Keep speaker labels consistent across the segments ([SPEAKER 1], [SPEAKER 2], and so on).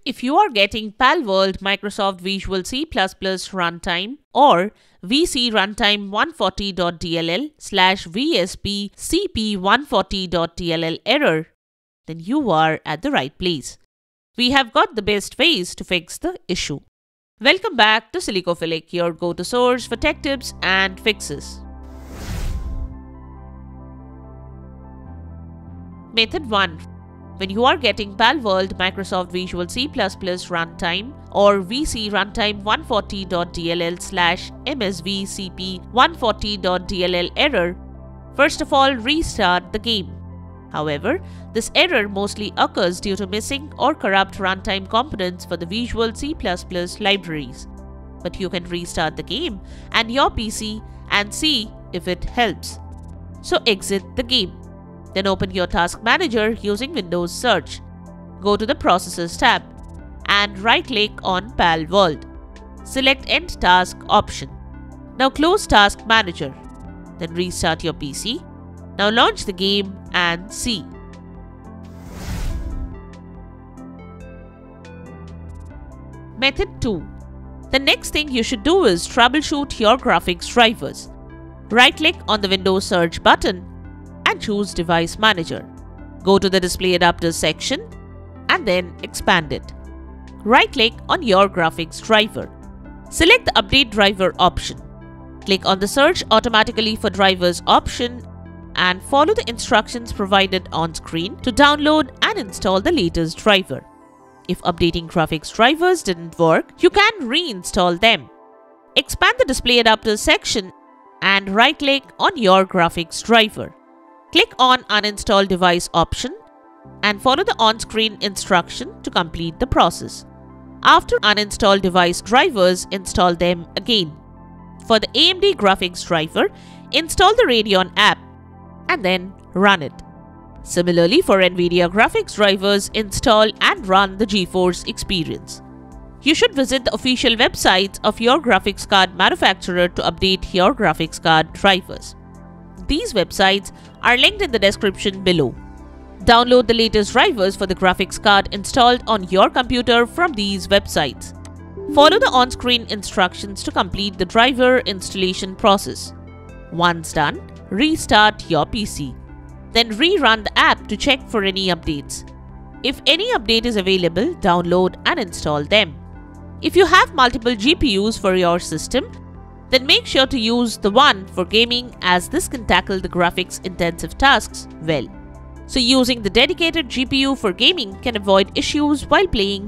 [SPEAKER 1] If you are getting Palworld Microsoft Visual C++ Runtime or VCRUNTIME140.DLL/VSPCP140.DLL error, then you are at the right place. We have got the best ways to fix the issue. Welcome back to Silicophilic, your go-to source for tech tips and fixes. Method 1. When you are getting Palworld Microsoft Visual C++ Runtime or VCRUNTIME140.DLL/MSVCP140.DLL error, first of all restart the game. However, this error mostly occurs due to missing or corrupt runtime components for the Visual C++ libraries. But you can restart the game and your PC and see if it helps. So exit the game. Then open your task manager using Windows Search. Go to the Processes tab and right-click on Palworld. Select End Task option. Now close Task Manager. Then restart your PC. Now launch the game and see. Method 2. The next thing you should do is troubleshoot your graphics drivers. Right-click on the Windows Search button and choose Device Manager. Go to the Display Adapters section and then expand it. Right-click on your graphics driver. Select the Update Driver option. Click on the Search Automatically for Drivers option and follow the instructions provided on screen to download and install the latest driver. If updating graphics drivers didn't work, you can reinstall them. Expand the Display Adapters section and right-click on your graphics driver. Click on Uninstall Device option and follow the on-screen instruction to complete the process. After uninstall device drivers, install them again. For the AMD graphics driver, install the Radeon app and then run it. Similarly, for NVIDIA graphics drivers, install and run the GeForce Experience. You should visit the official websites of your graphics card manufacturer to update your graphics card drivers. These websites are linked in the description below. Download the latest drivers for the graphics card installed on your computer from these websites. Follow the on-screen instructions to complete the driver installation process. Once done, restart your PC. Then rerun the app to check for any updates. If any update is available, download and install them. If you have multiple GPUs for your system, then make sure to use the one for gaming, as this can tackle the graphics intensive tasks well. So using the dedicated GPU for gaming can avoid issues while playing.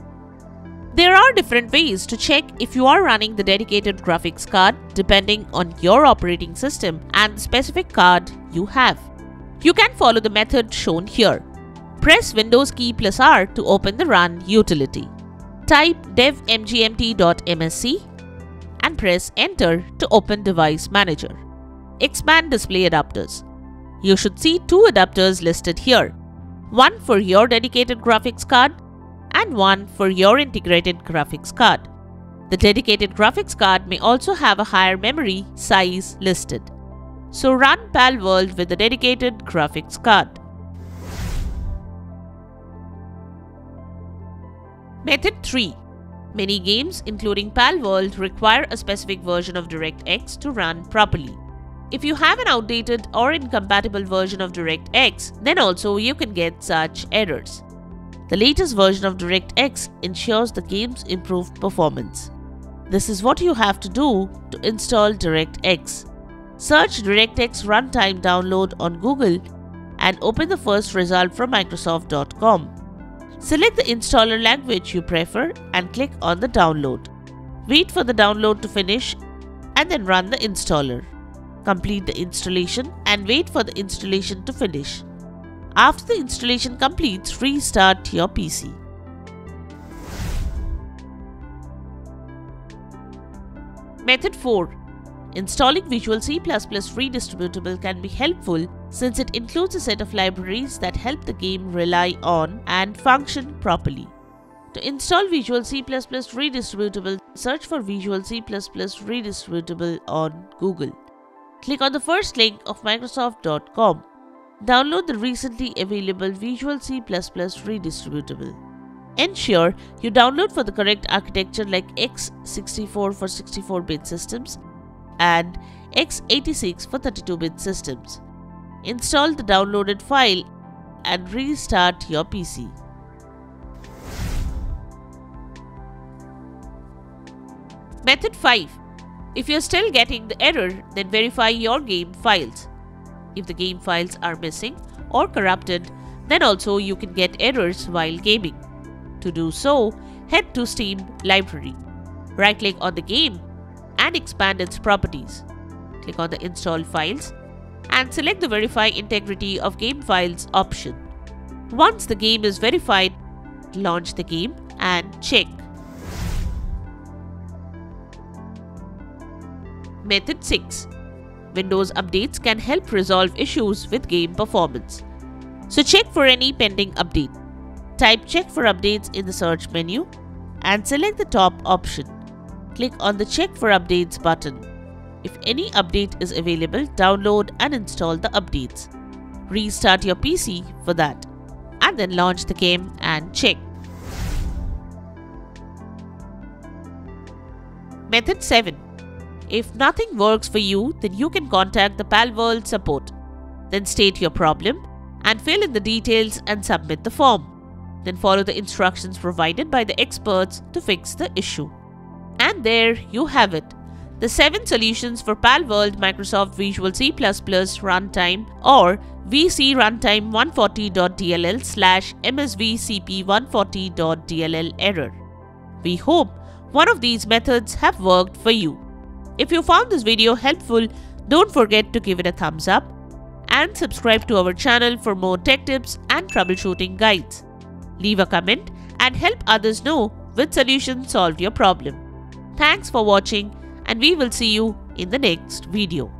[SPEAKER 1] There are different ways to check if you are running the dedicated graphics card depending on your operating system and the specific card you have. You can follow the method shown here. Press Windows key plus R to open the Run utility. Type devmgmt.msc and press Enter to open Device Manager. Expand Display Adapters. You should see two adapters listed here, one for your dedicated graphics card and one for your integrated graphics card. The dedicated graphics card may also have a higher memory size listed. So run Palworld with the dedicated graphics card. Method 3. Many games, including Palworld, require a specific version of DirectX to run properly. If you have an outdated or incompatible version of DirectX, then also you can get such errors. The latest version of DirectX ensures the game's improved performance. This is what you have to do to install DirectX. Search DirectX Runtime download on Google and open the first result from Microsoft.com. Select the installer language you prefer and click on the download. Wait for the download to finish and then run the installer. Complete the installation and wait for the installation to finish. After the installation completes, restart your PC. Method 4. Installing Visual C++ redistributable can be helpful since it includes a set of libraries that help the game rely on and function properly. To install Visual C++ redistributable, search for Visual C++ redistributable on Google. Click on the first link of Microsoft.com. Download the recently available Visual C++ redistributable. Ensure you download for the correct architecture like x64 for 64-bit systems and x86 for 32-bit systems. Install the downloaded file and restart your PC. Method 5. If you're still getting the error, then verify your game files. If the game files are missing or corrupted, then also you can get errors while gaming. To do so, head to Steam Library. Right-click on the game and expand its properties. Click on the Install Files and select the Verify Integrity of Game Files option. Once the game is verified, launch the game and check. Method 6. Windows updates can help resolve issues with game performance. So check for any pending update. Type Check for Updates in the search menu and select the top option. Click on the Check for Updates button. If any update is available, download and install the updates. Restart your PC for that and then launch the game and check. Method 7. If nothing works for you, then you can contact the Palworld support. Then state your problem and fill in the details and submit the form. Then follow the instructions provided by the experts to fix the issue. And there you have it. The 7 solutions for Palworld Microsoft Visual C++ Runtime or VCRUNTIME140.DLL/MSVCP140.DLL error. We hope one of these methods have worked for you. If you found this video helpful, don't forget to give it a thumbs up and subscribe to our channel for more tech tips and troubleshooting guides. Leave a comment and help others know which solution solved your problem. Thanks for watching and we will see you in the next video.